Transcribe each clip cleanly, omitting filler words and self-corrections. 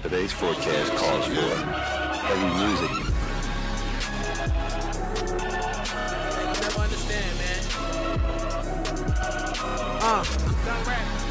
Today's forecast calls for heavy music. I'll never understand, man. I'm done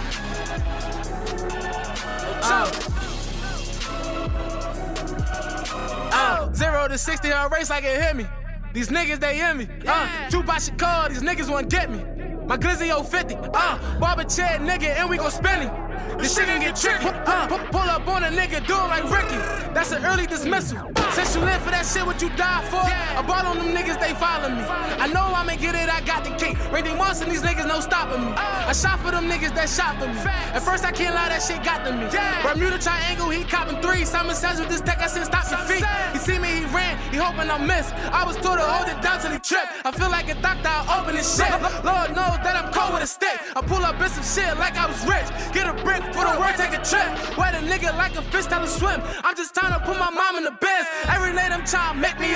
rapping. 0 to 60 on race like it hit me. These niggas, they hear me. Tupac should call, these niggas won't get me. My glizzy 50, barber chair nigga, and we gon' spin it. This shit gon' get tricky. Pull up on a nigga, do it like Ricky. That's an early dismissal. Since you live for that shit, what you die for? I bought on them niggas, they follow me. I know I'ma get it, I got the key. Rating once and these niggas no stopping me. I shot for them niggas that shot for me. At first I can't lie, that shit got to me. Bermuda Triangle, he copping 3. Simon says with this tech, I said stop your feet. He see me, he ran, he hoping I miss. I was told to hold it down till he tripped. I feel like a doctor, I open his shit. Lord knows that I'm cold with a stick. I pull up in some shit like I was rich. Get a brick, put a word, take a trip. Wet a nigga like a fish, tell him swim. I'm just trying to put my mom in the bed. Every night I'm trying to make me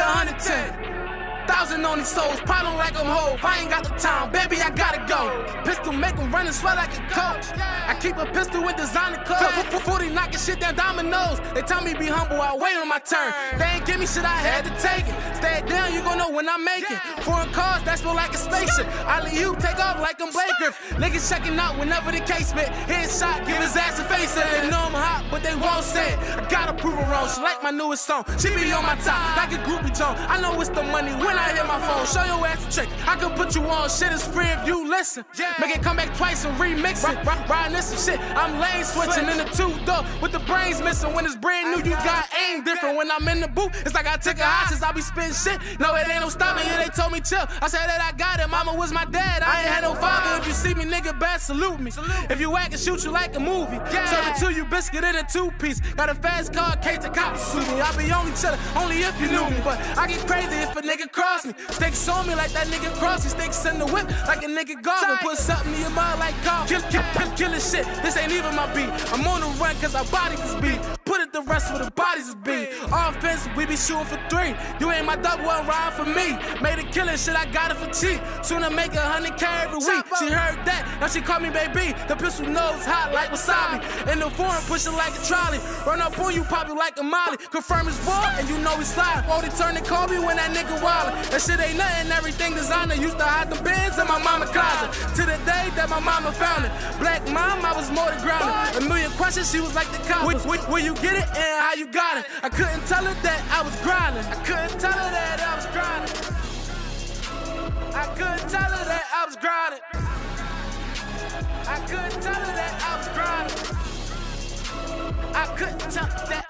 110,000 on these souls, problem like I'm whole. I ain't got the time, baby, I gotta go. Pistol make them run and sweat like a coach. I keep a pistol with designer clothes. 40 knocking shit down dominoes. They tell me be humble, I wait on my turn. They ain't give me shit, I had to take it. Stay down, you gon' know when I make it. Foreign cars, that's more like a spaceship. You take off like I'm Blake Griffin. Niggas checking out whenever the case fit. Headshot, give his ass a face it. They know I'm hot, but they won't say it. I gotta prove her wrong, she like my newest song. She be on my top, like a groupie Joan. I know it's the money when I hit my phone. Show your ass a trick, I can put you on. Shit is free if you listen. Make it come back twice and remix it. Riding this some shit, I'm lane switching in the 2-door with the brains missing. When it's brand new, you got aim different. When I'm in the booth, it's like I took a hostage. I be spitting shit, no it ain't no stopping. Yeah, they told me chill, I said that I got it. Mama was my dad, I ain't had no father. If you see me, nigga, bad, salute me. If you act and shoot you like a movie. So the 2 you biscuit in a 2-piece. Got a fast car, case to cop suit me. I be only chillin', only if you knew me. But I get crazy if a nigga cross me. Sticks on me like that nigga Crossy. Sticks in the whip like a nigga golfing. Put something in your mouth like coffee. Killin' shit, this ain't even my beat. I'm on the run cause our body is beat. Put it the rest where the bodies is beat. Offense, we be shooting for 3. You ain't my dog, one ride for me. Made a killing shit, I got it for cheap. Soon I make 100K every week. She heard that, now she call me baby. The pistol nose hot like wasabi. In the foreign, pushing like a trolley. Run up on you, pop you like a molly. Confirm his ball, and you know he slide. Oh, they turn and call me when that nigga wildin'. That shit ain't nothing, everything designer. Used to hide the bins in my mama closet. To the day that my mama found it. Black mom, I was more than grounded. A million questions, she was like the coppers. Where you get it and how you got it. I couldn't tell her that I was grinding. I couldn't tell her that I was grinding. I couldn't tell her that I was grinding. I couldn't tell her that I was grinding. I couldn't tell her that